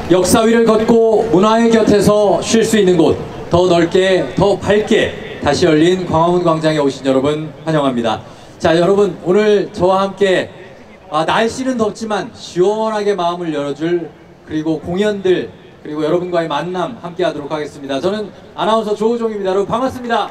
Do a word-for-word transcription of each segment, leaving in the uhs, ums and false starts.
역사 위를 걷고 문화의 곁에서 쉴 수 있는 곳, 더 넓게 더 밝게 다시 열린 광화문 광장에 오신 여러분 환영합니다. 자, 여러분 오늘 저와 함께 아, 날씨는 덥지만 시원하게 마음을 열어줄 그리고 공연들 그리고 여러분과의 만남 함께 하도록 하겠습니다. 저는 아나운서 조우종입니다. 여러분 반갑습니다.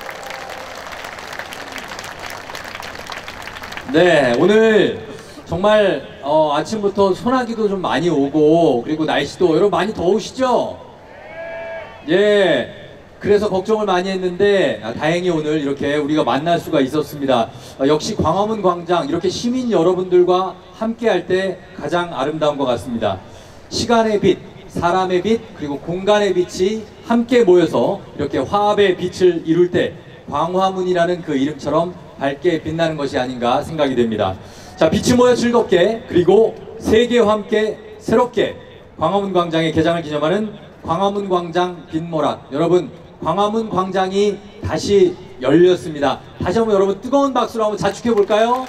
네, 오늘 정말 어, 아침부터 소나기도 좀 많이 오고 그리고 날씨도 여러분 많이 더우시죠? 예, 그래서 걱정을 많이 했는데 아, 다행히 오늘 이렇게 우리가 만날 수가 있었습니다. 아, 역시 광화문 광장 이렇게 시민 여러분들과 함께 할 때 가장 아름다운 것 같습니다. 시간의 빛, 사람의 빛, 그리고 공간의 빛이 함께 모여서 이렇게 화합의 빛을 이룰 때 광화문이라는 그 이름처럼 밝게 빛나는 것이 아닌가 생각이 됩니다. 자, 빛이 모여 즐겁게 그리고 세계와 함께 새롭게 광화문 광장의 개장을 기념하는 광화문 광장 빛모락. 여러분, 광화문 광장이 다시 열렸습니다. 다시 한번 여러분 뜨거운 박수로 한번 자축해 볼까요?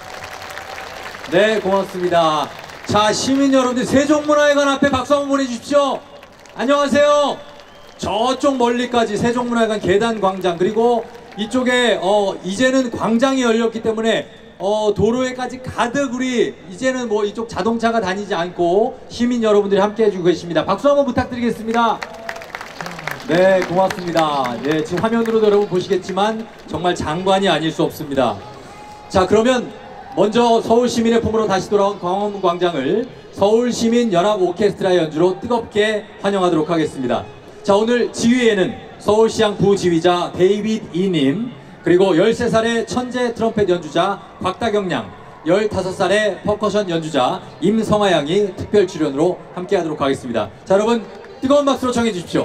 네, 고맙습니다. 자, 시민 여러분들 세종문화회관 앞에 박수 한번 보내주십시오. 안녕하세요. 저쪽 멀리까지 세종문화회관 계단 광장, 그리고 이쪽에 어 이제는 광장이 열렸기 때문에 어 도로에까지 가득 우리 이제는 뭐 이쪽 자동차가 다니지 않고 시민 여러분들이 함께 해주고 계십니다. 박수 한번 부탁드리겠습니다. 네, 고맙습니다. 네, 지금 화면으로도 여러분 보시겠지만 정말 장관이 아닐 수 없습니다. 자, 그러면 먼저 서울시민의 품으로 다시 돌아온 광화문 광장을 서울시민연합 오케스트라의 연주로 뜨겁게 환영하도록 하겠습니다. 자, 오늘 지휘에는 서울시장 부지휘자 데이빗 이님, 그리고 열세 살의 천재 트럼펫 연주자 곽다경 양, 열다섯 살의 퍼커션 연주자 임성아 양이 특별 출연으로 함께 하도록 하겠습니다. 자, 여러분 뜨거운 박수로 청해 주십시오.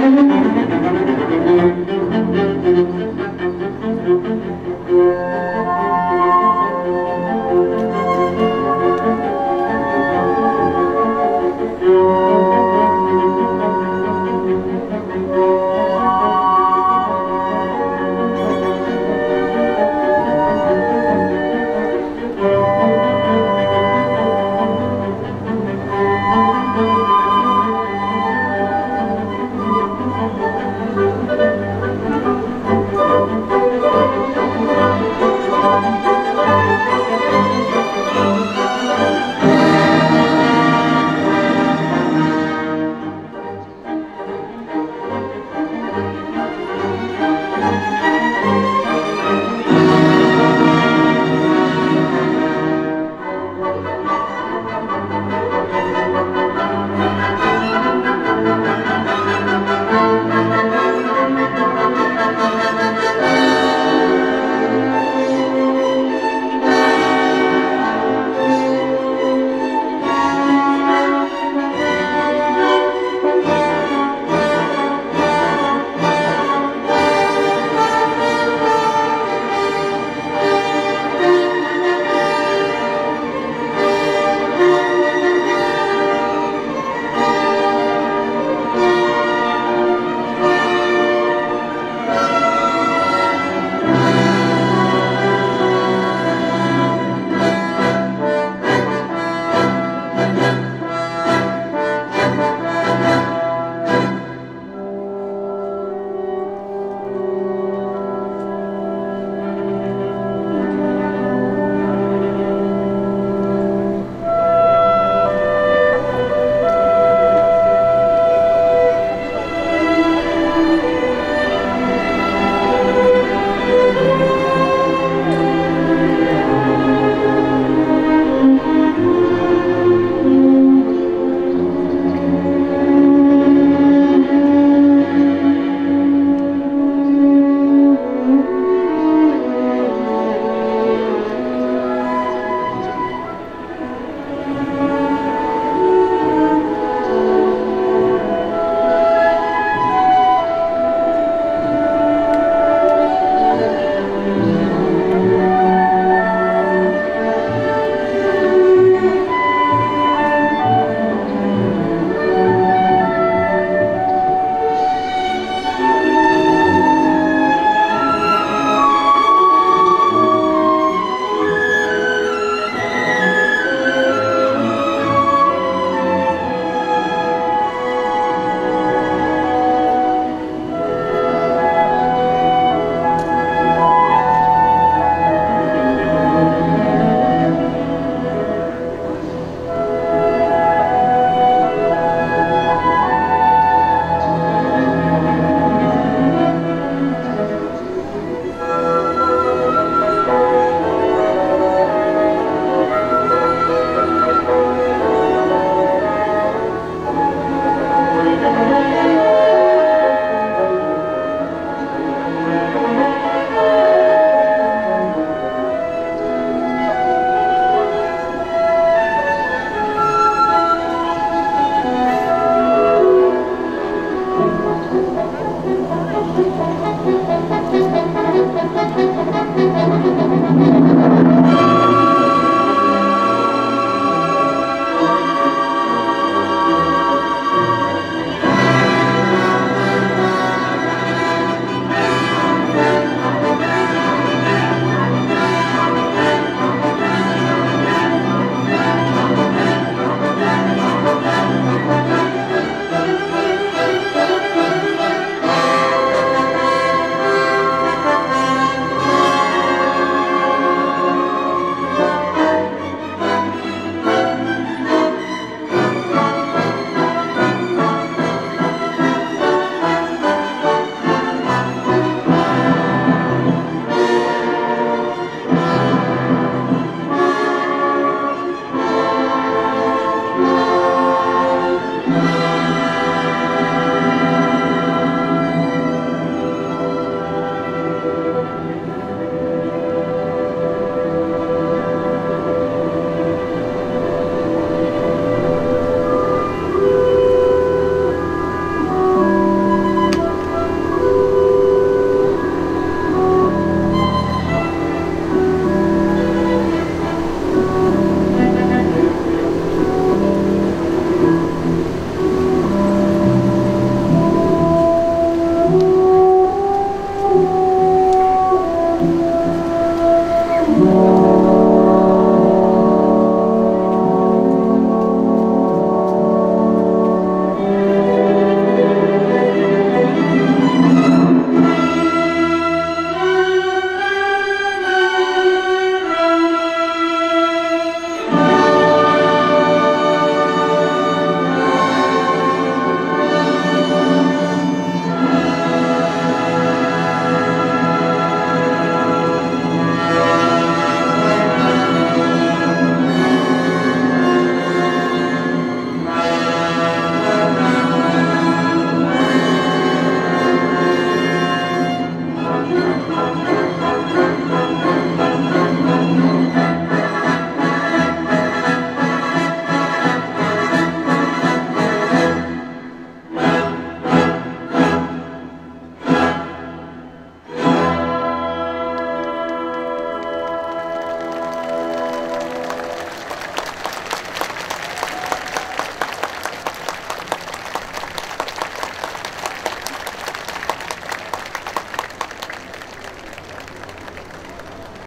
네.